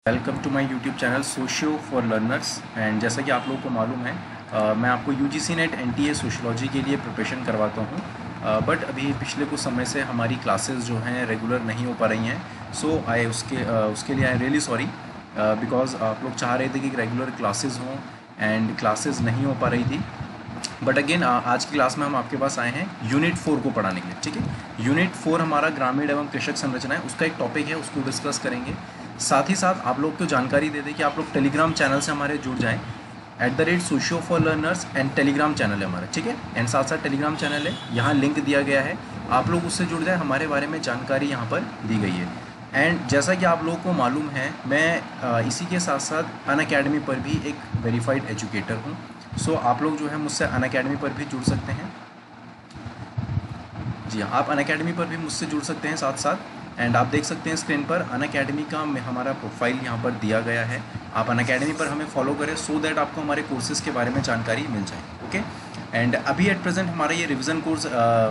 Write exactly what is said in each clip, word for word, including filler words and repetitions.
Welcome to my YouTube channel socio for learners. And जैसा कि आप लोगों को मालूम है, uh, मैं आपको यूजीसी नेट एनटीए सोशियोलॉजी के लिए प्रिपरेशन करवाता हूँ। बट uh, अभी पिछले कुछ समय से हमारी क्लासेस जो हैं रेगुलर नहीं हो पा रही हैं। सो आई उसके uh, उसके लिए आई रियली सॉरी, बिकॉज आप लोग चाह रहे थे कि रेगुलर क्लासेस हों एंड क्लासेस नहीं हो पा रही थी। बट अगेन आज की क्लास में हम आपके पास आए हैं यूनिट फोर को पढ़ाने के लिए। ठीक है, यूनिट फोर हमारा ग्रामीण एवं कृषक संरचना है, उसका एक टॉपिक है, उसको डिस्कस करेंगे। साथ ही साथ आप लोग को जानकारी दे दें कि आप लोग टेलीग्राम चैनल से हमारे जुड़ जाएं। At the rate socio for learners and Telegram channel है हमारा। ठीक है, एंड साथ साथ टेलीग्राम चैनल है, यहाँ लिंक दिया गया है, आप लोग उससे जुड़ जाए। हमारे बारे में जानकारी यहाँ पर दी गई है। एंड जैसा कि आप लोगों को मालूम है, मैं इसी के साथ साथ अनअकैडमी पर भी एक वेरीफाइड एजुकेटर हूँ। सो so, आप लोग जो है मुझसे अनअकैडमी पर भी जुड़ सकते हैं। जी हाँ, आप अनअकैडमी पर भी मुझसे जुड़ सकते हैं साथ साथ। एंड आप देख सकते हैं स्क्रीन पर अनअकैडमी का हमारा प्रोफाइल यहाँ पर दिया गया है। आप अनअकैडमी पर हमें फॉलो करें सो दैट आपको हमारे कोर्सेज़ के बारे में जानकारी मिल जाए। ओके, एंड अभी एट प्रेजेंट हमारा ये रिविज़न कोर्स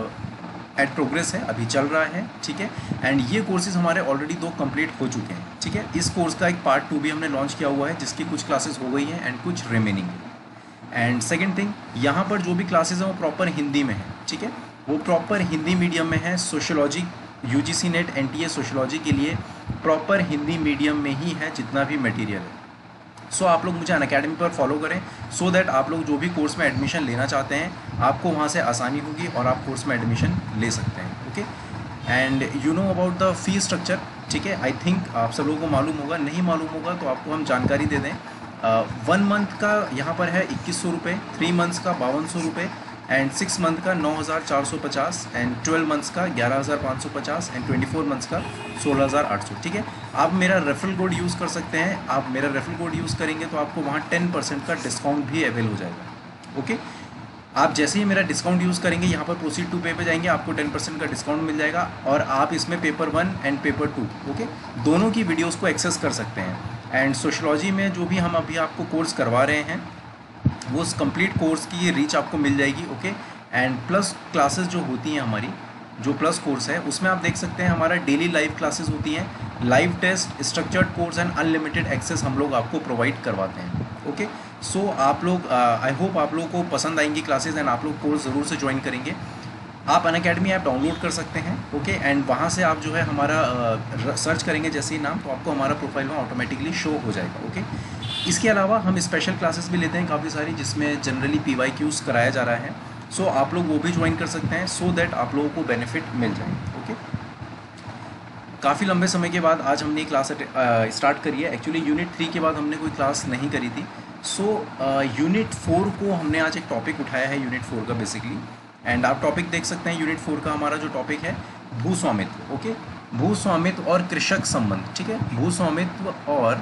एट प्रोग्रेस है, अभी चल रहा है। ठीक है, एंड ये कोर्सेज़ हमारे ऑलरेडी दो कंप्लीट हो चुके हैं। ठीक है, इस कोर्स का एक पार्ट टू भी हमने लॉन्च किया हुआ है, जिसकी कुछ क्लासेस हो गई हैं एंड कुछ रिमेनिंग है। एंड सेकेंड थिंग, यहाँ पर जो भी क्लासेस हैं वो प्रॉपर हिंदी में है। ठीक है, वो प्रॉपर हिंदी मीडियम में है। Sociology UGC NET NTA sociology के लिए प्रॉपर हिंदी मीडियम में ही है जितना भी मटेरियल है। सो so, आप लोग मुझे अनअकैडमी पर फॉलो करें सो so दैट आप लोग जो भी कोर्स में एडमिशन लेना चाहते हैं आपको वहाँ से आसानी होगी और आप कोर्स में एडमिशन ले सकते हैं। Okay, and you know about the fee structure. ठीक है, आई थिंक आप सब लोगों को मालूम होगा, नहीं मालूम होगा तो आपको हम जानकारी दे दें। वन uh, मंथ का यहाँ पर है इक्कीस सौ रुपये, थ्री मंथ्स का बावन सौ रुपये, एंड सिक्स मंथ का नौ हज़ार चार सौ पचास, एंड ट्वेल्व मंथ्स का ग्यारह हज़ार पाँच सौ पचास, एंड ट्वेंटी फोर मंथ्स का सोलह हज़ार आठ सौ। ठीक है, आप मेरा रेफरल कोड यूज़ कर सकते हैं। आप मेरा रेफरल कोड यूज़ करेंगे तो आपको वहाँ टेन परसेंट का डिस्काउंट भी अवेल हो जाएगा। ओके, आप जैसे ही मेरा डिस्काउंट यूज़ करेंगे यहाँ पर प्रोसीड टू पे पे जाएंगे, आपको टेन परसेंट का डिस्काउंट मिल जाएगा और आप इसमें paper one and paper two okay दोनों की वीडियोज़ को एक्सेस कर सकते हैं। एंड सोशियोलॉजी में जो भी हम अभी आपको कोर्स करवा रहे हैं वो उस कंप्लीट कोर्स की रीच आपको मिल जाएगी। ओके, एंड प्लस क्लासेस जो होती हैं हमारी, जो प्लस कोर्स है उसमें आप देख सकते हैं हमारा डेली लाइव क्लासेस होती हैं, live test, structured course and unlimited access हम लोग आपको प्रोवाइड करवाते हैं। ओके, सो आप लोग, आई होप आप लोगों को पसंद आएंगी क्लासेस एंड आप लोग कोर्स ज़रूर से ज्वाइन करेंगे। आप अनअकैडमी ऐप डाउनलोड कर सकते हैं। ओके, एंड वहाँ से आप जो है हमारा सर्च करेंगे जैसे ही नाम, तो आपको हमारा प्रोफाइल में ऑटोमेटिकली शो हो जाएगा। ओके, इसके अलावा हम स्पेशल क्लासेस भी लेते हैं काफ़ी सारी, जिसमें जनरली पी वाई क्यूज़ कराया जा रहा है। सो so, आप लोग वो भी ज्वाइन कर सकते हैं सो so दैट आप लोगों को बेनिफिट मिल जाए। ओके, काफ़ी लंबे समय के बाद आज हमने क्लास स्टार्ट करी है। एक्चुअली यूनिट थ्री के बाद हमने कोई क्लास नहीं करी थी। सो so, यूनिट फोर को हमने आज एक टॉपिक उठाया है, यूनिट फोर का बेसिकली। एंड आप टॉपिक देख सकते हैं, यूनिट फोर का हमारा जो टॉपिक है भू स्वामित्व। ओके, भू स्वामित्व और कृषक संबंध। ठीक है, भू स्वामित्व और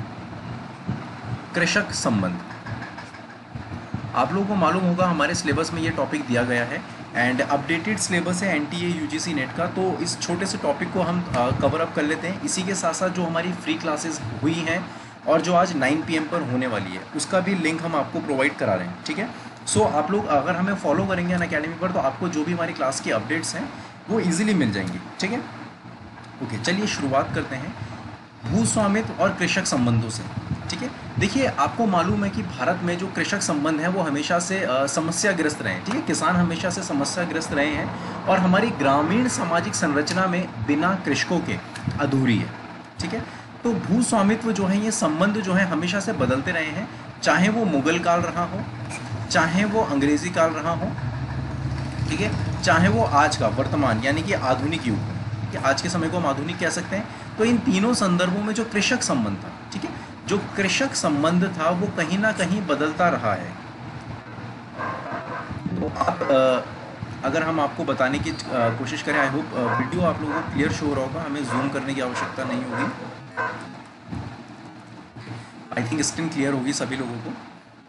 कृषक संबंध। आप लोगों को मालूम होगा हमारे सिलेबस में ये टॉपिक दिया गया है एंड अपडेटेड सिलेबस है एनटीए यूजीसी नेट का, तो इस छोटे से टॉपिक को हम कवर अप कर लेते हैं। इसी के साथ साथ जो हमारी फ्री क्लासेस हुई हैं और जो आज नाइन पी एम पर होने वाली है उसका भी लिंक हम आपको प्रोवाइड करा रहे हैं। ठीक है, सो so, आप लोग अगर हमें फॉलो करेंगे अनअकैडमी पर तो आपको जो भी हमारी क्लास की अपडेट्स हैं वो ईजिली मिल जाएंगी। ठीक है, ओके, चलिए शुरुआत करते हैं भू स्वामित्व और कृषक संबंधों से। ठीक है, देखिए आपको मालूम है कि भारत में जो कृषक संबंध है वो हमेशा से समस्याग्रस्त रहे हैं। ठीक है, किसान हमेशा से समस्याग्रस्त रहे हैं और हमारी ग्रामीण सामाजिक संरचना में बिना कृषकों के अधूरी है। ठीक है, तो भू स्वामित्व जो है, ये संबंध जो है हमेशा से बदलते रहे हैं, चाहे वो मुगल काल रहा हो, चाहे वो अंग्रेज़ी काल रहा हो, ठीक है, चाहे वो आज का वर्तमान यानी कि आधुनिक युग हो, कि आज के समय को हम आधुनिक कह सकते हैं। तो इन तीनों संदर्भों में जो कृषक संबंध था, ठीक है, जो कृषक संबंध था वो कहीं ना कहीं बदलता रहा है। तो आप आ, अगर हम आपको बताने की आ, कोशिश करें, आई होप वीडियो आप लोगों को क्लियर शो हो रहा होगा, हमें जूम करने की आवश्यकता नहीं होगी। आई थिंक स्क्रीन क्लियर होगी सभी लोगों को।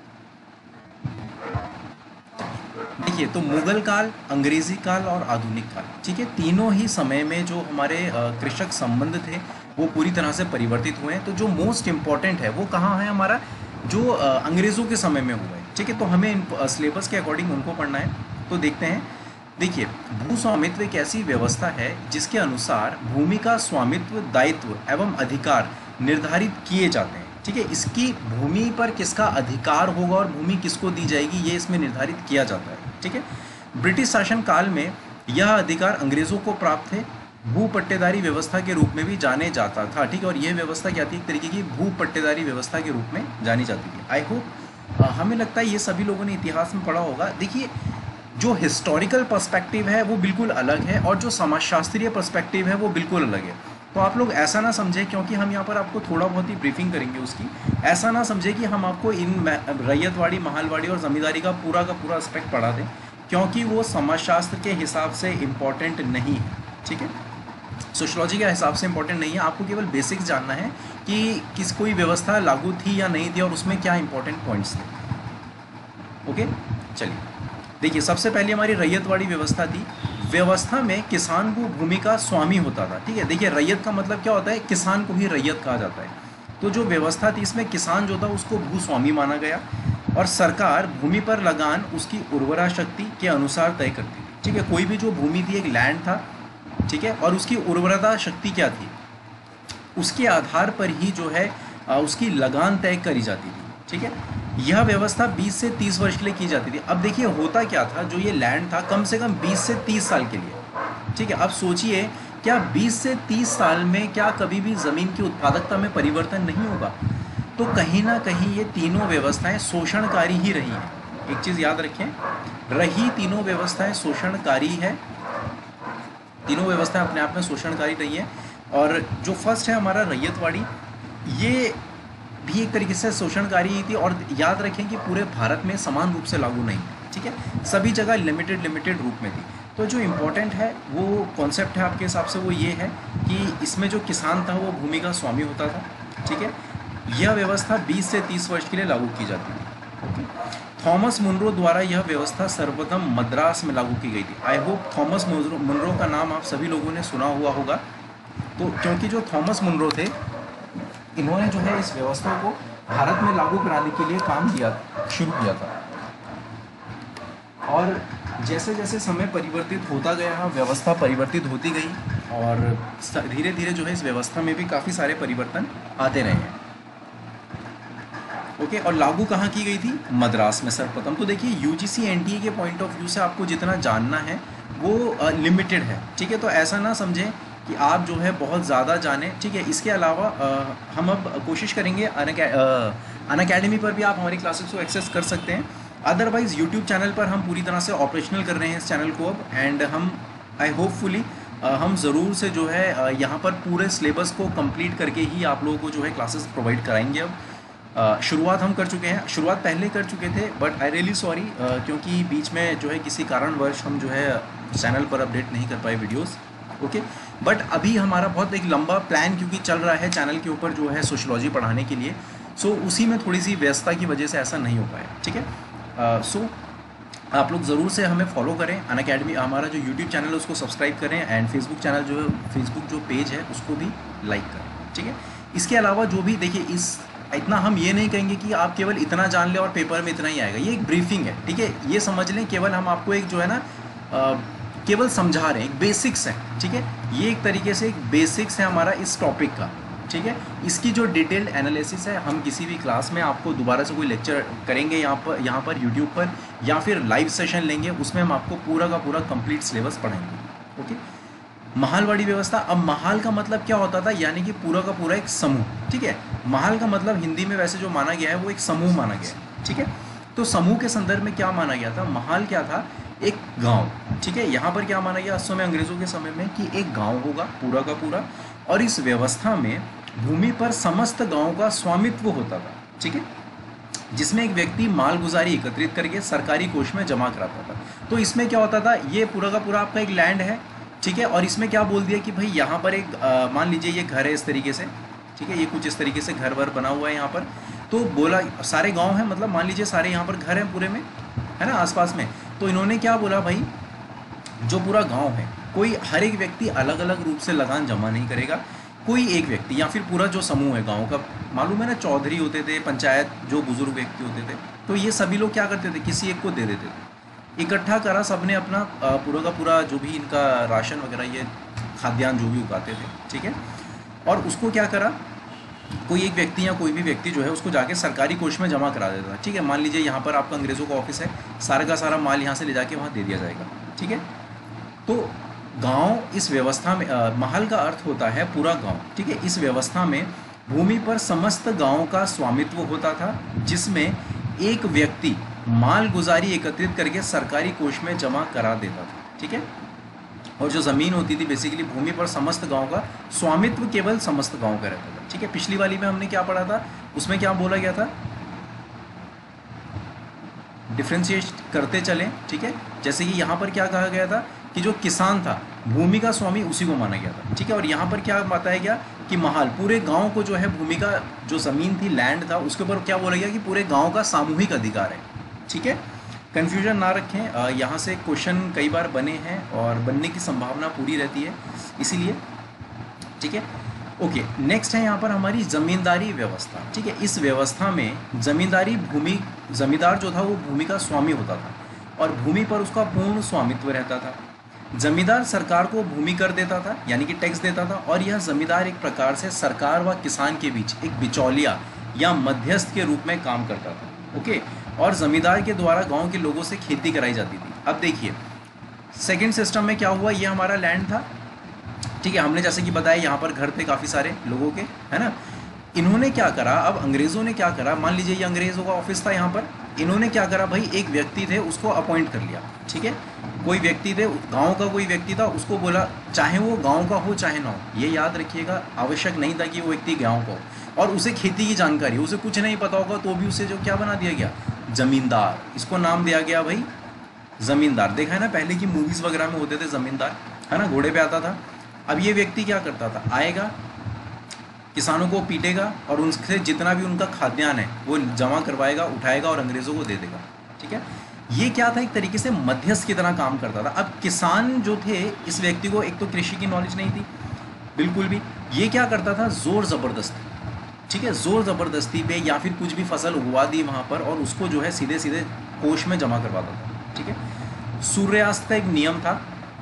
देखिए, तो मुगल काल, अंग्रेजी काल और आधुनिक काल, ठीक है, तीनों ही समय में जो हमारे कृषक संबंध थे वो पूरी तरह से परिवर्तित हुए हैं। तो जो मोस्ट इम्पॉर्टेंट है वो कहाँ है हमारा, जो अंग्रेज़ों के समय में हुआ है। ठीक है, तो हमें सिलेबस के अकॉर्डिंग उनको पढ़ना है। तो देखते हैं, देखिए, भू स्वामित्व एक ऐसी व्यवस्था है जिसके अनुसार भूमि का स्वामित्व, दायित्व एवं अधिकार निर्धारित किए जाते हैं। ठीक है, इसकी भूमि पर किसका अधिकार होगा और भूमि किसको दी जाएगी ये इसमें निर्धारित किया जाता है। ठीक है, ब्रिटिश शासन काल में यह अधिकार अंग्रेज़ों को प्राप्त थे, भू पट्टेदारी व्यवस्था के रूप में भी जाने जाता था। ठीक है, और यह व्यवस्था क्या थी, एक तरीके की भू पट्टेदारी व्यवस्था के रूप में जानी जाती थी। आई होप हमें लगता है ये सभी लोगों ने इतिहास में पढ़ा होगा। देखिए, जो हिस्टोरिकल पर्सपेक्टिव है वो बिल्कुल अलग है और जो समाजशास्त्रीय पर्सपेक्टिव है वो बिल्कुल अलग है। तो आप लोग ऐसा ना समझें, क्योंकि हम यहाँ पर आपको थोड़ा बहुत ही ब्रीफिंग करेंगे उसकी, ऐसा ना समझें कि हम आपको इन रैयतवाड़ी, महालवाड़ी और ज़मींदारी का पूरा का पूरा एस्पेक्ट पढ़ा दें, क्योंकि वो समाजशास्त्र के हिसाब से इम्पॉर्टेंट नहीं है। ठीक है, सोशलॉजी के हिसाब से इम्पॉर्टेंट नहीं है। आपको केवल बेसिक्स जानना है कि किस कोई व्यवस्था लागू थी या नहीं थी और उसमें क्या इंपॉर्टेंट पॉइंट्स थे। ओके, चलिए देखिए, सबसे पहले हमारी रैयतवाड़ी व्यवस्था थी। व्यवस्था में किसान को भूमि का स्वामी होता था। ठीक है, देखिए रैयत का मतलब क्या होता है, किसान को ही रैयत कहा जाता है। तो जो व्यवस्था थी इसमें किसान जो था उसको भूस्वामी माना गया और सरकार भूमि पर लगान उसकी उर्वरा शक्ति के अनुसार तय करती थी। ठीक है, कोई भी जो भूमि थी, एक लैंड था, ठीक है, और उसकी उर्वरता शक्ति क्या थी, उसके आधार पर ही जो है उसकी लगान तय करी जाती थी। ठीक है, यह व्यवस्था बीस से तीस वर्ष के लिए की जाती थी। अब देखिए होता क्या था, जो ये लैंड था कम से कम बीस से तीस साल के लिए। ठीक है, अब सोचिए क्या बीस से तीस साल में क्या कभी भी ज़मीन की उत्पादकता में परिवर्तन नहीं होगा? तो कहीं ना कहीं ये तीनों व्यवस्थाएं शोषणकारी ही रही हैं। एक चीज़ याद रखें, रही तीनों व्यवस्थाएं शोषणकारी है, तीनों व्यवस्थाएं अपने आप में शोषणकारी रही है। और जो फर्स्ट है हमारा रैयतवाड़ी, ये भी एक तरीके से शोषणकारी ही थी। और याद रखें कि पूरे भारत में समान रूप से लागू नहीं, ठीक है, सभी जगह लिमिटेड लिमिटेड रूप में थी। तो जो इम्पोर्टेंट है वो कॉन्सेप्ट है आपके हिसाब से वो ये है कि इसमें जो किसान था वो भूमि का स्वामी होता था। ठीक है, यह व्यवस्था बीस से तीस वर्ष के लिए लागू की जाती थी। ओके, थॉमस मुनरो द्वारा यह व्यवस्था सर्वप्रथम मद्रास में लागू की गई थी। आई होप थॉमस मुनरो का नाम आप सभी लोगों ने सुना हुआ होगा। तो क्योंकि जो थॉमस मुनरो थे, इन्होंने जो है इस व्यवस्था को भारत में लागू कराने के लिए काम किया, शुरू किया था। और जैसे जैसे समय परिवर्तित होता गया, व्यवस्था परिवर्तित होती गई और धीरे धीरे जो है इस व्यवस्था में भी काफ़ी सारे परिवर्तन आते रहे हैं। ओके, और लागू कहाँ की गई थी? मद्रास में सर्वप्रथम। तो देखिए यूजीसी एनटीए के पॉइंट ऑफ व्यू से आपको जितना जानना है वो लिमिटेड है। ठीक है, तो ऐसा ना समझें कि आप जो है बहुत ज़्यादा जानें। ठीक है, इसके अलावा आ, हम अब कोशिश करेंगे अनअकैडमी पर भी आप हमारी क्लासेस को एक्सेस कर सकते हैं। अदरवाइज़ यूट्यूब चैनल पर हम पूरी तरह से ऑपरेशनल कर रहे हैं इस चैनल को अब। एंड हम आई होपफुली हम ज़रूर से जो है यहाँ पर पूरे सिलेबस को कंप्लीट करके ही आप लोगों को जो है क्लासेस प्रोवाइड कराएंगे। अब शुरुआत हम कर चुके हैं, शुरुआत पहले कर चुके थे, बट आई रियली सॉरी क्योंकि बीच में जो है किसी कारणवश हम जो है चैनल पर अपडेट नहीं कर पाए वीडियोस। ओके, बट अभी हमारा बहुत एक लंबा प्लान क्योंकि चल रहा है चैनल के ऊपर जो है सोशलॉजी पढ़ाने के लिए। सो so, उसी में थोड़ी सी व्यस्तता की वजह से ऐसा नहीं हो पाया। ठीक है, सो uh, so, आप लोग ज़रूर से हमें फॉलो करें। अनअकैडमी हमारा जो यूट्यूब चैनल है उसको सब्सक्राइब करें एंड फेसबुक चैनल जो है, फेसबुक जो पेज है उसको भी लाइक करें। ठीक है, इसके अलावा जो भी देखिए, इस इतना हम ये नहीं कहेंगे कि आप केवल इतना जान लें और पेपर में इतना ही आएगा। ये एक ब्रीफिंग है। ठीक है, ये समझ लें केवल हम आपको एक जो है ना uh, केवल समझा रहे हैं, एक बेसिक्स है। ठीक है, ये एक तरीके से एक बेसिक्स है हमारा इस टॉपिक का। ठीक है, इसकी जो डिटेल्ड एनालिसिस है हम किसी भी क्लास में आपको दोबारा से कोई लेक्चर करेंगे यहाँ पर यहाँ पर यूट्यूब पर, या फिर लाइव सेशन लेंगे, उसमें हम आपको पूरा का पूरा कंप्लीट सिलेबस पढ़ाएंगे। ओके, महालवाड़ी व्यवस्था। अब महाल का मतलब क्या होता था, यानी कि पूरा का पूरा एक समूह। ठीक है, महाल का मतलब हिंदी में वैसे जो माना गया है वो एक समूह माना गया है। ठीक है, तो समूह के संदर्भ में क्या माना गया था, महाल क्या था, एक गांव। ठीक है, यहाँ पर क्या माना गया उस समय अंग्रेज़ों के समय में कि एक गांव होगा पूरा का पूरा, और इस व्यवस्था में भूमि पर समस्त गांव का स्वामित्व होता था। ठीक है, जिसमें एक व्यक्ति मालगुजारी एकत्रित करके सरकारी कोष में जमा कराता था। तो इसमें क्या होता था, ये पूरा का पूरा आपका एक लैंड है। ठीक है, और इसमें क्या बोल दिया कि भाई यहाँ पर एक मान लीजिए ये घर है इस तरीके से। ठीक है, ये कुछ इस तरीके से घर वर बना हुआ है यहाँ पर। तो बोला सारे गाँव हैं, मतलब मान लीजिए सारे यहाँ पर घर हैं पूरे में, है ना, आसपास में। तो इन्होंने क्या बोला, भाई जो पूरा गांव है, कोई हर एक व्यक्ति अलग अलग रूप से लगान जमा नहीं करेगा, कोई एक व्यक्ति या फिर पूरा जो समूह है गांव का, मालूम है ना, चौधरी होते थे, पंचायत जो बुजुर्ग व्यक्ति होते थे, तो ये सभी लोग क्या करते थे, किसी एक को दे देते थे। इकट्ठा करा सबने अपना पूरा का पूरा जो भी इनका राशन वगैरह, ये खाद्यान्न जो भी उगाते थे। ठीक है, और उसको क्या करा, कोई एक व्यक्ति या कोई भी व्यक्ति जो है उसको जाके सरकारी कोष में जमा करा देता था। ठीक है, मान लीजिए यहाँ पर आपका अंग्रेज़ों का ऑफिस है, सारा का सारा माल यहाँ से ले जाके वहाँ दे दिया जाएगा। ठीक है, तो गांव इस व्यवस्था में, आ, महल का अर्थ होता है पूरा गांव। ठीक है, इस व्यवस्था में भूमि पर समस्त गांव का स्वामित्व होता था, जिसमें एक व्यक्ति माल गुजारी एकत्रित करके सरकारी कोष में जमा करा देता था। ठीक है, और जो ज़मीन होती थी बेसिकली भूमि पर समस्त गांव का स्वामित्व केवल समस्त गांव का रहता था। ठीक है, पिछली वाली में हमने क्या पढ़ा था, उसमें क्या बोला गया था, डिफ्रेंशिएट करते चलें। ठीक है, जैसे कि यहाँ पर क्या कहा गया था कि जो किसान था भूमि का स्वामी उसी को माना गया था। ठीक है, और यहाँ पर क्या बताया गया कि महाल पूरे गांव को जो है भूमि का जो ज़मीन थी, लैंड था, उसके ऊपर क्या बोला गया कि पूरे गांव का सामूहिक अधिकार है। ठीक है, कन्फ्यूजन ना रखें, यहाँ से क्वेश्चन कई बार बने हैं और बनने की संभावना पूरी रहती है, इसीलिए। ठीक है, ओके, नेक्स्ट है यहाँ पर हमारी ज़मींदारी व्यवस्था। ठीक है, इस व्यवस्था में ज़मींदारी भूमि ज़मींदार जो था वो भूमि का स्वामी होता था और भूमि पर उसका पूर्ण स्वामित्व रहता था। ज़मींदार सरकार को भूमि कर देता था, यानी कि टैक्स देता था, और यह ज़मींदार एक प्रकार से सरकार व किसान के बीच एक बिचौलिया या मध्यस्थ के रूप में काम करता था। ओके, और ज़मींदार के द्वारा गांव के लोगों से खेती कराई जाती थी। अब देखिए सेकंड सिस्टम में क्या हुआ, ये हमारा लैंड था। ठीक है, हमने जैसे कि बताया यहाँ पर घर थे काफ़ी सारे लोगों के, है ना। इन्होंने क्या करा, अब अंग्रेज़ों ने क्या करा, मान लीजिए ये अंग्रेज़ों का ऑफिस था यहाँ पर, इन्होंने क्या करा भाई, एक व्यक्ति थे उसको अपॉइंट कर लिया। ठीक है, कोई व्यक्ति थे, गांव का कोई व्यक्ति था, उसको बोला, चाहे वो गांव का हो चाहे ना हो, ये याद रखिएगा, आवश्यक नहीं था कि वो व्यक्ति गांव का हो, और उसे खेती की जानकारी, उसे कुछ नहीं पता होगा तो भी उसे जो क्या बना दिया गया, ज़मींदार। इसको नाम दिया गया भाई ज़मींदार। देखा है ना, पहले की मूवीज़ वगैरह में होते थे ज़मींदार, है ना, घोड़े पे आता था। अब ये व्यक्ति क्या करता था, आएगा, किसानों को पीटेगा और उनसे जितना भी उनका खाद्यान्न है वो जमा करवाएगा, उठाएगा और अंग्रेज़ों को दे देगा। ठीक है, ये क्या था, एक तरीके से मध्यस्थ की तरह काम करता था। अब किसान जो थे, इस व्यक्ति को एक तो कृषि की नॉलेज नहीं थी बिल्कुल भी, ये क्या करता था, ज़ोर ज़बरदस्ती, ठीक है, ज़ोर ज़बरदस्ती पे या फिर कुछ भी फसल उगवा दी वहाँ पर और उसको जो है सीधे सीधे कोष में जमा करवाता था। ठीक है, सूर्यास्त का एक नियम था।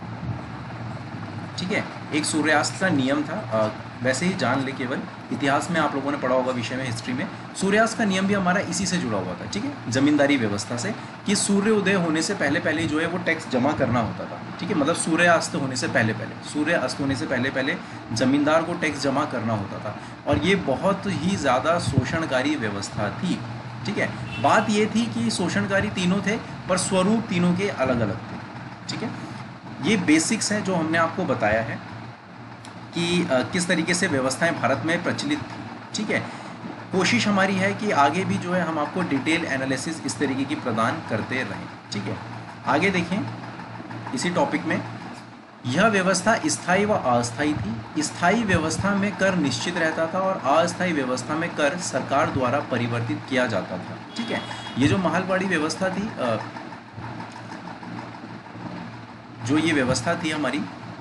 ठीक है, एक सूर्यास्त का नियम था, आ, वैसे ही जान ले, केवल इतिहास में आप लोगों ने पढ़ा होगा विषय में, हिस्ट्री में। सूर्यास्त का नियम भी हमारा इसी से जुड़ा हुआ था। ठीक है, ज़मींदारी व्यवस्था से, कि सूर्य उदय होने से पहले पहले जो है वो टैक्स जमा करना होता था। ठीक है, मतलब सूर्यास्त होने से पहले पहले सूर्य अस्त होने से पहले पहले ज़मींदार को टैक्स जमा करना होता था, और ये बहुत ही ज़्यादा शोषणकारी व्यवस्था थी। ठीक है, बात ये थी कि शोषणकारी तीनों थे पर स्वरूप तीनों के अलग अलग थे। ठीक है, ये बेसिक्स हैं जो हमने आपको बताया है कि आ, किस तरीके से व्यवस्थाएं भारत में प्रचलित थी। ठीक है, कोशिश हमारी है कि आगे भी जो है हम आपको डिटेल एनालिसिस इस तरीके की प्रदान करते रहें। ठीक है, आगे देखें इसी टॉपिक में, यह व्यवस्था स्थायी व अस्थायी थी। स्थायी व्यवस्था में कर निश्चित रहता था और अस्थायी व्यवस्था में कर सरकार द्वारा परिवर्तित किया जाता था। ठीक है, ये जो महलवाड़ी व्यवस्था थी, आ, जो ये व्यवस्था थी हमारी,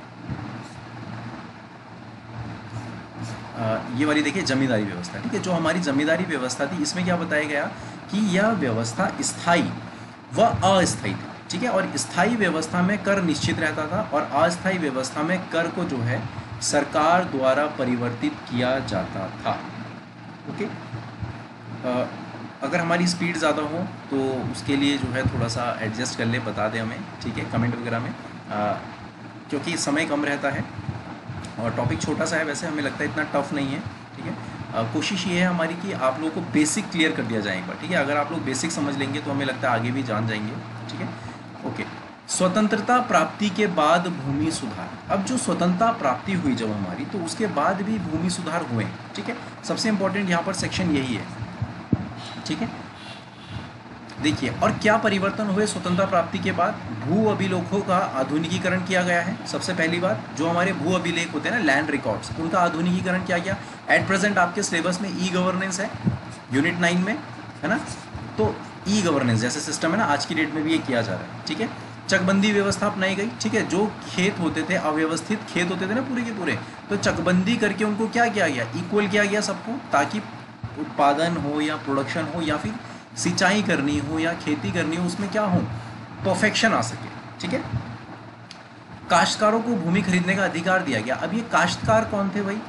आ, ये वाली देखिए जमींदारी व्यवस्था। ठीक है, जो हमारी जमींदारी व्यवस्था थी, इसमें क्या बताया गया कि यह व्यवस्था स्थायी व अस्थायी थी। ठीक है, और स्थायी व्यवस्था में कर निश्चित रहता था और अस्थायी व्यवस्था में कर को जो है सरकार द्वारा परिवर्तित किया जाता था। ओके, आ, अगर हमारी स्पीड ज़्यादा हो तो उसके लिए जो है थोड़ा सा एडजस्ट कर ले, बता दें हमें। ठीक है, कमेंट वगैरह में, आ, क्योंकि समय कम रहता है और टॉपिक छोटा सा है, वैसे हमें लगता है इतना टफ नहीं है। ठीक है, आ, कोशिश ये है हमारी कि आप लोगों को बेसिक क्लियर कर दिया जाए एक बार। ठीक है, अगर आप लोग बेसिक समझ लेंगे तो हमें लगता है आगे भी जान जाएंगे। ठीक है, ओके, स्वतंत्रता प्राप्ति के बाद भूमि सुधार। अब जो स्वतंत्रता प्राप्ति हुई जब हमारी, तो उसके बाद भी भूमि सुधार हुए। ठीक है, सबसे इंपॉर्टेंट यहाँ पर सेक्शन यही है। ठीक है, देखिए, और क्या परिवर्तन हुए स्वतंत्रता प्राप्ति के बाद, भू अभिलेखों का आधुनिकीकरण किया गया है। सबसे पहली बात, जो हमारे भू अभिलेख होते हैं ना, लैंड रिकॉर्ड्स, उनका आधुनिकीकरण किया गया। एट प्रेजेंट आपके सिलेबस में ई गवर्नेंस है, यूनिट नाइन में, है ना, तो ई गवर्नेंस जैसे सिस्टम है ना, आज की डेट में भी ये किया जा रहा है। ठीक है, चकबंदी व्यवस्था अपनाई गई। ठीक है, जो खेत होते थे, अव्यवस्थित खेत होते थे ना पूरे के पूरे, तो चकबंदी करके उनको क्या किया गया, इक्वल किया गया सबको, ताकि उत्पादन हो या प्रोडक्शन हो या फिर सिंचाई करनी हो या खेती करनी हो, उसमें क्या हो, परफेक्शन आ सके। ठीक है, काश्तकारों को भूमि खरीदने का अधिकार दिया गया। अब ये काश्तकार कौन थे भाई,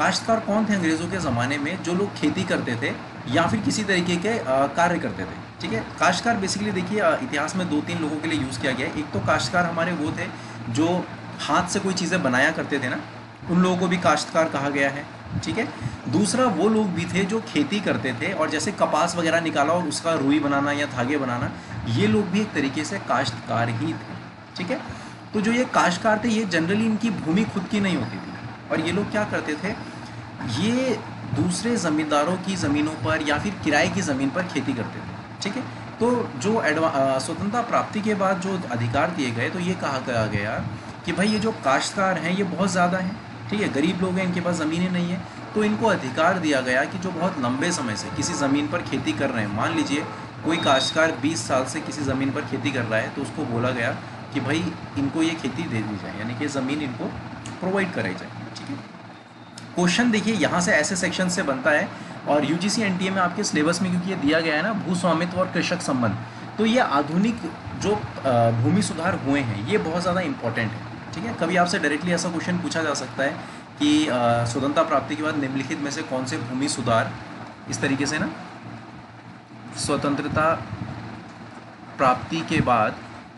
काश्तकार कौन थे अंग्रेज़ों के ज़माने में? जो लोग खेती करते थे या फिर किसी तरीके के अ, कार्य करते थे, ठीक है। काश्तकार बेसिकली देखिए अ, इतिहास में दो तीन लोगों के लिए यूज़ किया गया है। एक तो काश्तकार हमारे वो थे जो हाथ से कोई चीज़ें बनाया करते थे ना, उन लोगों को भी काश्तकार कहा गया है, ठीक है। दूसरा वो लोग भी थे जो खेती करते थे और जैसे कपास वगैरह निकाला और उसका रुई बनाना या धागे बनाना, ये लोग भी एक तरीके से काश्तकार ही थे, ठीक है। तो जो ये काश्तकार थे ये जनरली इनकी भूमि खुद की नहीं होती थी और ये लोग क्या करते थे, ये दूसरे ज़मींदारों की ज़मीनों पर या फिर किराए की ज़मीन पर खेती करते थे, ठीक है। तो जो एडवा स्वतंत्रता प्राप्ति के बाद जो अधिकार दिए गए तो ये कहा गया कि भाई ये जो काश्तकार हैं ये बहुत ज़्यादा हैं, ठीक है, गरीब लोग हैं, इनके पास ज़मीनें नहीं है, तो इनको अधिकार दिया गया कि जो बहुत लंबे समय से किसी ज़मीन पर खेती कर रहे हैं, मान लीजिए कोई काश्तकार बीस साल से किसी ज़मीन पर खेती कर रहा है, तो उसको बोला गया कि भाई इनको ये खेती दे दी जाए, यानी कि ज़मीन इनको प्रोवाइड कराई जाए, ठीक है। क्वेश्चन देखिए यहाँ से ऐसे सेक्शन से बनता है और यूजीसी एनटीए में आपके सिलेबस में क्योंकि ये दिया गया है ना भू स्वामित्व और कृषक संबंध, तो ये आधुनिक जो भूमि सुधार हुए हैं ये बहुत ज़्यादा इंपॉर्टेंट है, ठीक है। कभी आपसे डायरेक्टली ऐसा क्वेश्चन पूछा जा सकता है कि स्वतंत्रता प्राप्ति के बाद निम्नलिखित में से कौन से भूमि सुधार, इस तरीके से ना, स्वतंत्रता प्राप्ति के बाद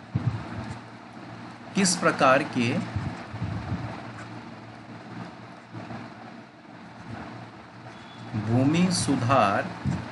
किस प्रकार के भूमि सुधार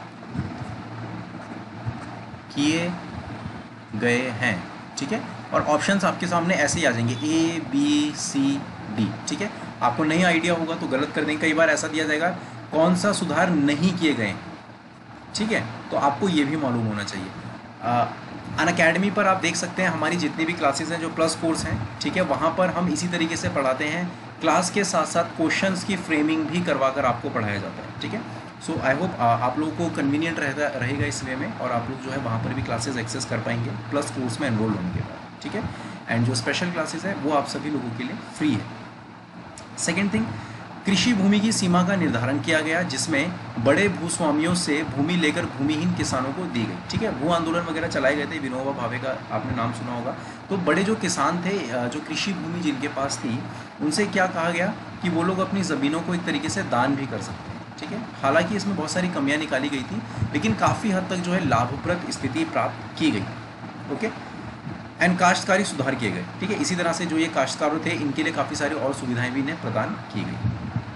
किए गए हैं, ठीक है। और ऑप्शंस आपके सामने ऐसे ही आ जाएंगे ए बी सी डी, ठीक है। आपको नहीं आइडिया होगा तो गलत कर देंगे, कई बार ऐसा दिया जाएगा कौन सा सुधार नहीं किए गए, ठीक है, तो आपको ये भी मालूम होना चाहिए। अनअकैडमी पर आप देख सकते हैं हमारी जितनी भी क्लासेस हैं जो प्लस कोर्स हैं, ठीक है, वहाँ पर हम इसी तरीके से पढ़ाते हैं, क्लास के साथ साथ क्वेश्चंस की फ्रेमिंग भी करवा कर आपको पढ़ाया जाता है, ठीक है। सो आई होप आप लोगों को कन्वीनियंट रहता रहेगा इस वे में और आप लोग जो है वहाँ पर भी क्लासेस एक्सेस कर पाएंगे प्लस कोर्स में एनरोल होने के बाद, ठीक है। एंड जो स्पेशल क्लासेस है वो आप सभी लोगों के लिए फ्री है। सेकेंड थिंग, कृषि भूमि की सीमा का निर्धारण किया गया जिसमें बड़े भूस्वामियों से भूमि लेकर भूमिहीन किसानों को दी गई, ठीक है। भू आंदोलन वगैरह चलाए गए थे, विनोबा भावे का आपने नाम सुना होगा। तो बड़े जो किसान थे जो कृषि भूमि जिनके पास थी उनसे क्या कहा गया कि वो लोग अपनी ज़मीनों को एक तरीके से दान भी कर सकते हैं, ठीक है। हालांकि इसमें बहुत सारी कमियां निकाली गई थी लेकिन काफ़ी हद तक जो है लाभप्रद स्थिति प्राप्त की गई, ओके। एंड काश्तकारी सुधार किए गए, ठीक है। इसी तरह से जो ये काश्तकार थे इनके लिए काफ़ी सारी और सुविधाएं भी इन्हें प्रदान की गई।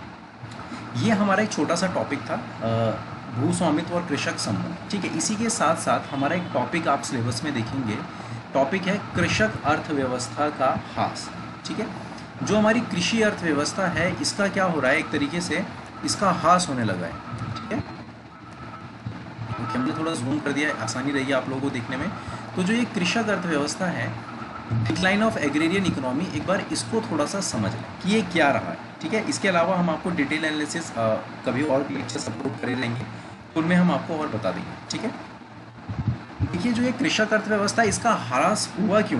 ये हमारा एक छोटा सा टॉपिक था भू स्वामित्व और कृषक संबंध, ठीक है। इसी के साथ साथ हमारा एक टॉपिक आप सिलेबस में देखेंगे, टॉपिक है कृषक अर्थव्यवस्था का ह्रास, ठीक है। जो हमारी कृषि अर्थव्यवस्था है इसका क्या हो रहा है, एक तरीके से इसका ह्रास होने लगा है, ठीक है। ओके, हमने थोड़ा जूम कर दिया, आसानी रही आप लोगों को देखने में। तो जो ये कृषक अर्थव्यवस्था है, डिक्लाइन ऑफ एग्रेरियन इकोनॉमी, एक बार इसको थोड़ा सा समझ लें कि ये क्या रहा है, ठीक है। इसके अलावा हम आपको डिटेल एनालिसिस कभी और लेक्चर सपोर्ट कर लेंगे तो उनमें हम आपको और बता देंगे, ठीक है। देखिए जो ये कृषक अर्थव्यवस्था इसका ह्रास हुआ क्यों,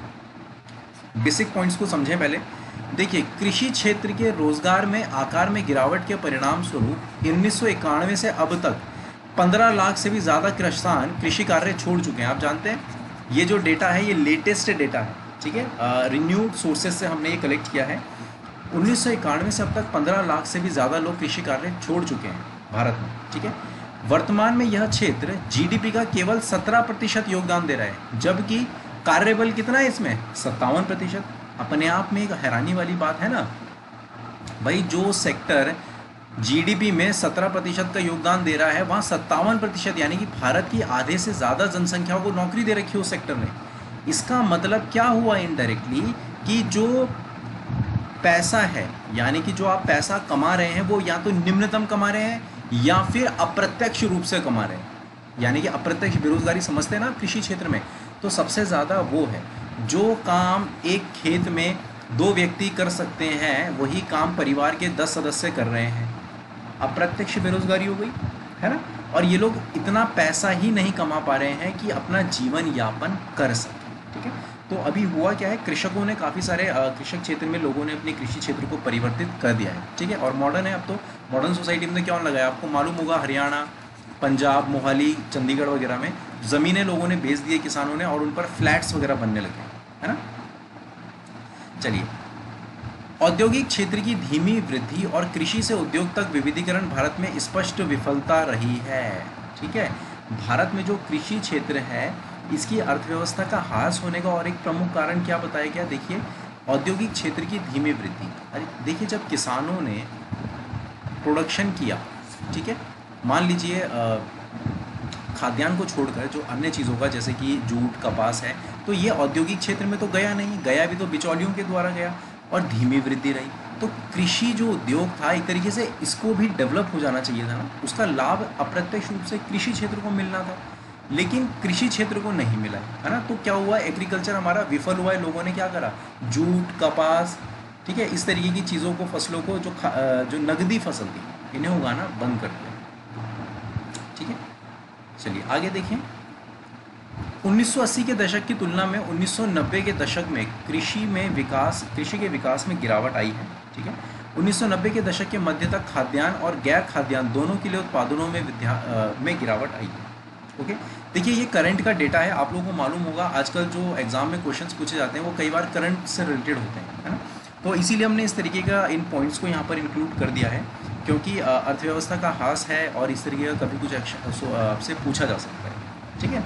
बेसिक पॉइंट्स को समझें पहले। देखिए कृषि क्षेत्र के रोजगार में आकार में गिरावट के परिणाम स्वरूप उन्नीस सौ इक्यानवे से अब तक पंद्रह लाख से भी ज़्यादा किसान कृषि कार्य छोड़ चुके हैं। आप जानते हैं ये जो डेटा है ये लेटेस्ट डेटा है, ठीक है, रिन्यूड सोर्सेज से हमने ये कलेक्ट किया है। उन्नीस सौ इक्यानवे से अब तक पंद्रह लाख से भी ज़्यादा लोग कृषि कार्य छोड़ चुके हैं भारत में, ठीक है। वर्तमान में यह क्षेत्र जीडीपी का केवल सत्रह प्रतिशत योगदान दे रहा है, जबकि कार्यबल कितना है इसमें, सत्तावन प्रतिशत। अपने आप में एक हैरानी वाली बात है ना भाई, जो सेक्टर जीडीपी में सत्रह प्रतिशत का योगदान दे रहा है वहाँ सत्तावन प्रतिशत यानी कि भारत की आधे से ज़्यादा जनसंख्या को नौकरी दे रखी है उस सेक्टर ने। इसका मतलब क्या हुआ इनडायरेक्टली कि जो पैसा है यानी कि जो आप पैसा कमा रहे हैं वो या तो निम्नतम कमा रहे हैं या फिर अप्रत्यक्ष रूप से कमा रहे हैं, यानी कि अप्रत्यक्ष बेरोजगारी समझते हैं ना कृषि क्षेत्र में, तो सबसे ज़्यादा वो है जो काम एक खेत में दो व्यक्ति कर सकते हैं वही काम परिवार के दस सदस्य कर रहे हैं, अप्रत्यक्ष बेरोजगारी हो गई है ना। और ये लोग इतना पैसा ही नहीं कमा पा रहे हैं कि अपना जीवन यापन कर सकें, ठीक है। तो अभी हुआ क्या है, कृषकों ने काफ़ी सारे कृषक क्षेत्र में लोगों ने अपने कृषि क्षेत्र को परिवर्तित कर दिया है, ठीक है। और मॉडर्न है, अब तो मॉडर्न सोसाइटी में क्या लगा है आपको मालूम होगा, हरियाणा, पंजाब, मोहाली, चंडीगढ़ वगैरह में ज़मीनें लोगों ने बेच दी किसानों ने और उन पर फ्लैट्स वगैरह बनने लगे, है ना। चलिए औद्योगिक क्षेत्र की धीमी वृद्धि और कृषि से उद्योग तक विविधीकरण भारत में स्पष्ट विफलता रही है। ठीक है, भारत में जो कृषि क्षेत्र है इसकी अर्थव्यवस्था का ह्रास होने का और एक प्रमुख कारण क्या बताया गया, देखिए औद्योगिक क्षेत्र की धीमी वृद्धि। अरे देखिए, जब किसानों ने प्रोडक्शन किया, ठीक है, मान लीजिए खाद्यान्न को छोड़कर जो अन्य चीज़ों का जैसे कि जूट कपास है, तो ये औद्योगिक क्षेत्र में तो गया नहीं, गया भी तो बिचौलियों के द्वारा गया और धीमी वृद्धि रही। तो कृषि जो उद्योग था एक तरीके से इसको भी डेवलप हो जाना चाहिए था ना, उसका लाभ अप्रत्यक्ष रूप से कृषि क्षेत्र को मिलना था, लेकिन कृषि क्षेत्र को नहीं मिला है ना। तो क्या हुआ, एग्रीकल्चर हमारा विफल हुआ है। लोगों ने क्या करा, जूट कपास, ठीक है, इस तरीके की चीज़ों को, फसलों को जो जो नगदी फसल थी इन्हें उगाना बंद कर दिया। ठीक है, चलिए आगे देखें। उन्नीस सौ अस्सी के दशक की तुलना में उन्नीस सौ नब्बे के दशक में कृषि में विकास कृषि के विकास में गिरावट आई है। ठीक है, उन्नीस सौ नब्बे के दशक के मध्य तक खाद्यान्न और गैर खाद्यान्न दोनों के लिए उत्पादनों में विद्या आ, में गिरावट आई है। ओके, देखिए ये करंट का डेटा है, आप लोगों को मालूम होगा आजकल जो एग्जाम में क्वेश्चंस पूछे जाते हैं वो कई बार करंट से रिलेटेड होते हैं, है ना। तो इसीलिए हमने इस तरीके का इन पॉइंट्स को यहाँ पर इंक्लूड कर दिया है, क्योंकि अर्थव्यवस्था का ह्रास है और इस तरीके का कभी कुछ आपसे पूछा जा सकता है। ठीक है,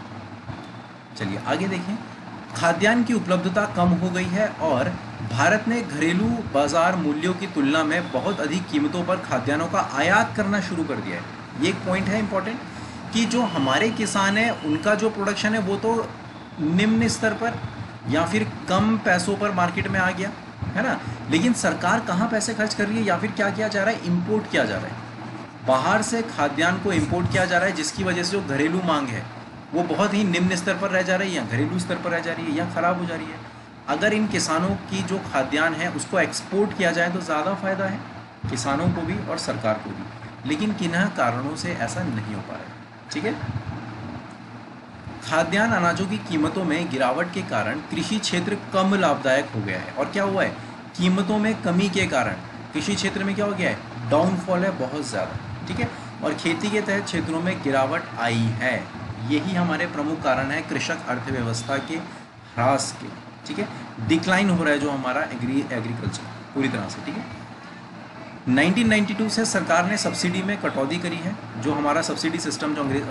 चलिए आगे देखें। खाद्यान्न की उपलब्धता कम हो गई है और भारत ने घरेलू बाजार मूल्यों की तुलना में बहुत अधिक कीमतों पर खाद्यान्नों का आयात करना शुरू कर दिया है। ये एक पॉइंट है इंपॉर्टेंट कि जो हमारे किसान हैं उनका जो प्रोडक्शन है वो तो निम्न स्तर पर या फिर कम पैसों पर मार्केट में आ गया, है ना, लेकिन सरकार कहाँ पैसे खर्च कर रही है या फिर क्या किया जा रहा है, इम्पोर्ट किया जा रहा है। बाहर से खाद्यान्न को इम्पोर्ट किया जा रहा है, जिसकी वजह से जो घरेलू मांग है वो बहुत ही निम्न स्तर पर रह जा रही है या घरेलू स्तर पर रह जा रही है या ख़राब हो जा रही है। अगर इन किसानों की जो खाद्यान्न है उसको एक्सपोर्ट किया जाए तो ज़्यादा फ़ायदा है किसानों को भी और सरकार को भी, लेकिन किन कारणों से ऐसा नहीं हो पा रहा है। ठीक है, खाद्यान्न अनाजों की कीमतों में गिरावट के कारण कृषि क्षेत्र कम लाभदायक हो गया है। और क्या हुआ है, कीमतों में कमी के कारण कृषि क्षेत्र में क्या हो गया है, डाउनफॉल है बहुत ज़्यादा। ठीक है, और खेती के तहत क्षेत्रों में गिरावट आई है। यही हमारे प्रमुख कारण है कृषक अर्थव्यवस्था के ह्रास के। ठीक है, डिक्लाइन हो रहा है जो हमारा एग्री एग्रीकल्चर पूरी तरह से। ठीक है, नाइनटीन नाइंटी टू से सरकार ने सब्सिडी में कटौती करी है। जो हमारा सब्सिडी सिस्टम जो अंग्रेज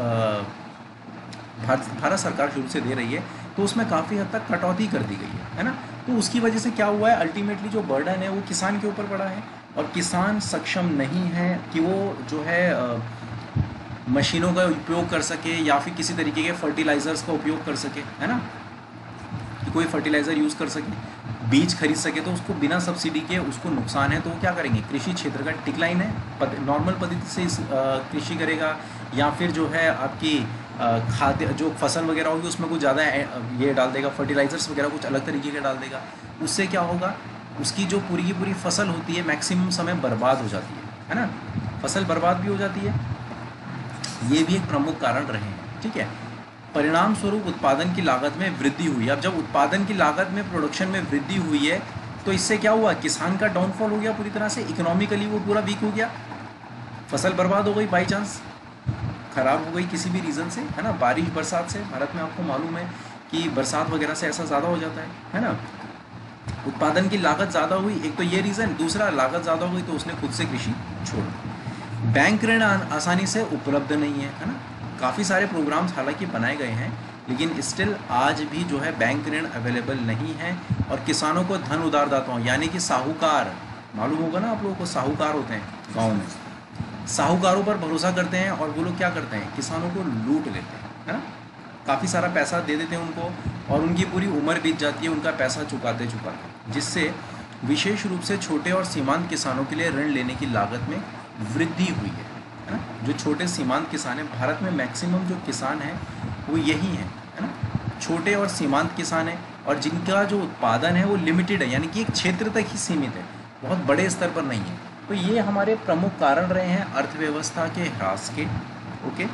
भारत भारत सरकार शुरू से दे रही है, तो उसमें काफ़ी हद तक कटौती कर दी गई है, है ना। तो उसकी वजह से क्या हुआ है, अल्टीमेटली जो बर्डन है वो किसान के ऊपर पड़ा है और किसान सक्षम नहीं है कि वो जो है आ, मशीनों का उपयोग कर सके या फिर किसी तरीके के फर्टिलाइज़र्स का उपयोग कर सके, है ना, कि कोई फर्टिलाइज़र यूज़ कर सके, बीज खरीद सके। तो उसको बिना सब्सिडी के उसको नुकसान है, तो वो क्या करेंगे, कृषि क्षेत्र का डिक्लाइन है, नॉर्मल पद्धति से इस कृषि करेगा या फिर जो है आपकी खाद्य जो फसल वगैरह होगी उसमें कुछ ज़्यादा ये डाल देगा, फर्टिलाइज़र्स वगैरह कुछ अलग तरीके के डाल देगा। उससे क्या होगा, उसकी जो पूरी की पूरी फसल होती है मैक्सिमम समय बर्बाद हो जाती है, है ना, फसल बर्बाद भी हो जाती है। ये भी एक प्रमुख कारण रहे हैं। ठीक है, परिणाम स्वरूप उत्पादन की लागत में वृद्धि हुई। अब जब उत्पादन की लागत में, प्रोडक्शन में वृद्धि हुई है तो इससे क्या हुआ, किसान का डाउनफॉल हो गया पूरी तरह से, इकोनॉमिकली वो पूरा वीक हो गया, फसल बर्बाद हो गई, बाई चांस ख़राब हो गई किसी भी रीज़न से, है ना, बारिश बरसात से। भारत में आपको मालूम है कि बरसात वगैरह से ऐसा ज़्यादा हो जाता है, है ना। उत्पादन की लागत ज़्यादा हुई, एक तो ये रीज़न, दूसरा लागत ज़्यादा हुई तो उसने खुद से कृषि छोड़ दी। बैंक ऋण आसानी से उपलब्ध नहीं है, है ना। काफ़ी सारे प्रोग्राम्स हालांकि बनाए गए हैं, लेकिन स्टिल आज भी जो है बैंक ऋण अवेलेबल नहीं है। और किसानों को धन उधारदाताओं यानी कि साहूकार, मालूम होगा ना आप लोगों को, साहूकार होते हैं गाँव में, साहूकारों पर भरोसा करते हैं और वो लोग क्या करते हैं, किसानों को लूट लेते हैं, है ना। काफ़ी सारा पैसा दे देते हैं उनको और उनकी पूरी उम्र बीत जाती है उनका पैसा चुकाते चुकाते, जिससे विशेष रूप से छोटे और सीमांत किसानों के लिए ऋण लेने की लागत में वृद्धि हुई है, है ना। जो छोटे सीमांत किसान हैं, भारत में मैक्सिमम जो किसान हैं वो यही हैं, है ना, छोटे और सीमांत किसान हैं और जिनका जो उत्पादन है वो लिमिटेड है, यानी कि एक क्षेत्र तक ही सीमित है, बहुत बड़े स्तर पर नहीं है। तो ये हमारे प्रमुख कारण रहे हैं अर्थव्यवस्था के ह्रास के। ओके,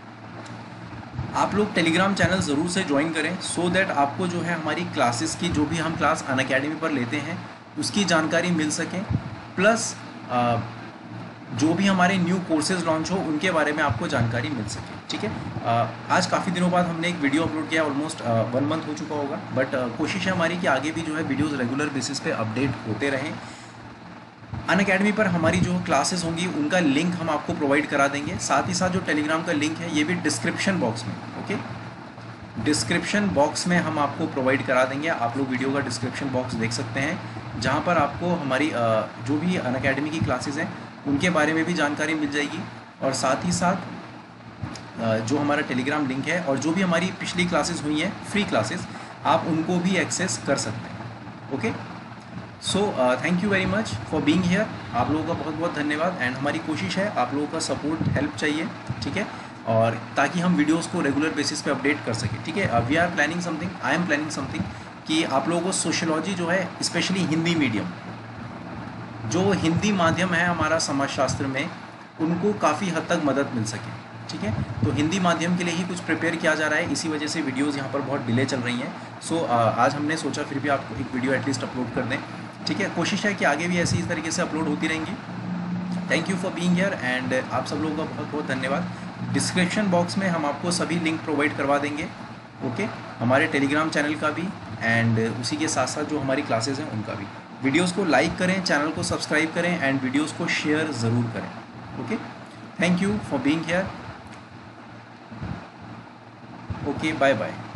आप लोग टेलीग्राम चैनल ज़रूर से ज्वाइन करें सो दैट आपको जो है हमारी क्लासेस की, जो भी हम क्लास अनअकैडमी पर लेते हैं उसकी जानकारी मिल सके। प्लस जो भी हमारे न्यू कोर्सेज लॉन्च हो उनके बारे में आपको जानकारी मिल सके। ठीक है, आज काफ़ी दिनों बाद हमने एक वीडियो अपलोड किया, ऑलमोस्ट वन मंथ हो चुका होगा, बट कोशिश है हमारी कि आगे भी जो है वीडियोस रेगुलर बेसिस पे अपडेट होते रहें। अनअकैडमी पर हमारी जो क्लासेस होंगी उनका लिंक हम आपको प्रोवाइड करा देंगे, साथ ही साथ जो टेलीग्राम का लिंक है ये भी डिस्क्रिप्शन बॉक्स में, ओके, डिस्क्रिप्शन बॉक्स में हम आपको प्रोवाइड करा देंगे। आप लोग वीडियो का डिस्क्रिप्शन बॉक्स देख सकते हैं, जहाँ पर आपको हमारी जो भी अनअकैडमी की क्लासेस हैं उनके बारे में भी जानकारी मिल जाएगी, और साथ ही साथ जो हमारा टेलीग्राम लिंक है और जो भी हमारी पिछली क्लासेस हुई हैं फ्री क्लासेस, आप उनको भी एक्सेस कर सकते हैं। Okay, so thank you very much for being here. आप लोगों का बहुत बहुत धन्यवाद, एंड हमारी कोशिश है आप लोगों का सपोर्ट, हेल्प चाहिए, ठीक है, और ताकि हम वीडियोस को रेगुलर बेसिस पे अपडेट कर सकें। ठीक है, we are planning something, I am planning something कि आप लोगों को सोशियोलॉजी जो है, स्पेशली हिंदी मीडियम, जो हिंदी माध्यम है हमारा समाजशास्त्र में, उनको काफ़ी हद तक मदद मिल सके। ठीक है, तो हिंदी माध्यम के लिए ही कुछ प्रिपेयर किया जा रहा है, इसी वजह से वीडियोस यहाँ पर बहुत डिले चल रही हैं। सो so, आज हमने सोचा फिर भी आपको एक वीडियो एटलीस्ट अपलोड कर दें। ठीक है, कोशिश है कि आगे भी ऐसी इस तरीके से अपलोड होती रहेंगी। Thank you for being here, and आप सब लोगों का बहुत बहुत धन्यवाद। डिस्क्रिप्शन बॉक्स में हम आपको सभी लिंक प्रोवाइड करवा देंगे, ओके, हमारे टेलीग्राम चैनल का भी, एंड उसी के साथ साथ जो हमारी क्लासेस हैं उनका भी। वीडियोस को लाइक करें, चैनल को सब्सक्राइब करें, एंड वीडियोस को शेयर ज़रूर करें। Okay, thank you for being here. Okay, bye bye.